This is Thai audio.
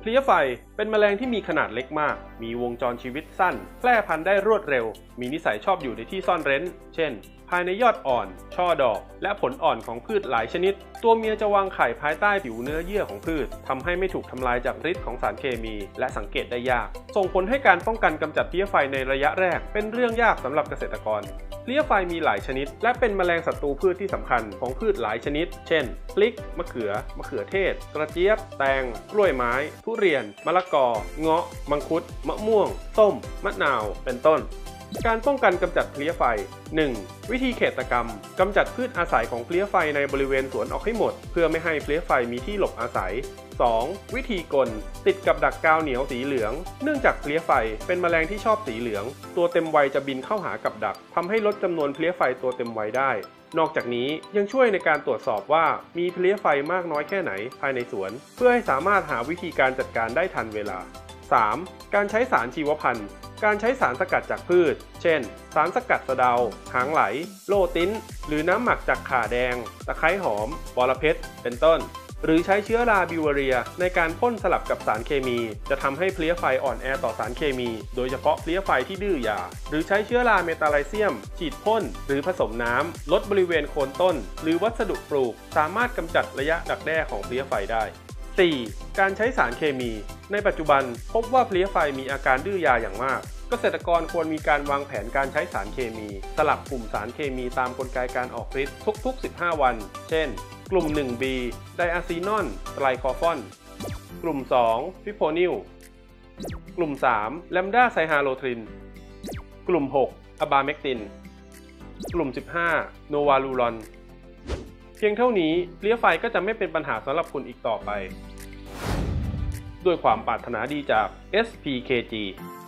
เพลี้ยไฟเป็นแมลงที่มีขนาดเล็กมากมีวงจรชีวิตสั้นแพร่พันธุ์ได้รวดเร็วมีนิสัยชอบอยู่ในที่ซ่อนเร้นเช่นภายในยอดอ่อนช่อดอกและผลอ่อนของพืชหลายชนิดตัวเมียจะวางไข่ภายใต้ผิวเนื้อเยื่อของพืชทำให้ไม่ถูกทำลายจากฤทธิ์ของสารเคมีและสังเกตได้ยากส่งผลให้การป้องกันกำจัดเพลี้ยไฟในระยะแรกเป็นเรื่องยากสำหรับเกษตรกรเพลี้ยไฟมีหลายชนิดและเป็นแมลงศัตรูพืชที่สำคัญของพืชหลายชนิดเช่นพริกมะเขือเทศกระเจี๊ยบแตงกล้วยไม้ทุเรียนมะละกอเงาะมังคุดมะม่วงส้มมะนาวเป็นต้นการป้องกันกำจัดเพลี้ยไฟ 1. วิธีเขตกรรมกำจัดพืชอาศัยของเพลี้ยไฟในบริเวณสวนออกให้หมดเพื่อไม่ให้เพลี้ยไฟมีที่หลบอาศัย 2. วิธีกลติดกับดักกาวเหนียวสีเหลืองเนื่องจากเพลี้ยไฟเป็นแมลงที่ชอบสีเหลืองตัวเต็มวัยจะบินเข้าหากับดักทำให้ลดจำนวนเพลี้ยไฟตัวเต็มวัยได้นอกจากนี้ยังช่วยในการตรวจสอบว่ามีเพลี้ยไฟมากน้อยแค่ไหนภายในสวนเพื่อให้สามารถหาวิธีการจัดการได้ทันเวลา 3. การใช้สารชีวพันธุ์การใช้สารสกัดจากพืชเช่นสารสกัดสะเดาหางไหลโลติ้นหรือน้ำหมักจากข่าแดงตะไคร้หอมบอระเพ็ดเป็นต้นหรือใช้เชื้อราบิวเรียในการพ่นสลับกับสารเคมีจะทำให้เพลี้ยไฟอ่อนแอต่อสารเคมีโดยเฉพาะเพลี้ยไฟที่ดื้อยาหรือใช้เชื้อราเมตาไลเซียมฉีดพ่นหรือผสมน้ำลดบริเวณโคนต้นหรือวัสดุปลูกสามารถกำจัดระยะดักแด้ของเพลี้ยไฟได้ 4. การใช้สารเคมีในปัจจุบันพบว่าเพลี้ยไฟมีอาการดื้อยาอย่างมากเกษตรกรควรมีการวางแผนการใช้สารเคมีสลับกลุ่มสารเคมีตามกลไกการออกฤทธิ์ทุกๆ15วันเช่นกลุ่ม 1B ไดอะซีนอนไตรคอฟอนกลุ่ม 2 ฟิโพนิลกลุ่ม 3 แลมดาไซฮาโลทรินกลุ่ม 6 อะบาเมกตินกลุ่ม 15 โนวาลูรอนเพียงเท่านี้เพลี้ยไฟก็จะไม่เป็นปัญหาสำหรับคุณอีกต่อไปด้วยความปรารถนาดีจาก SPKG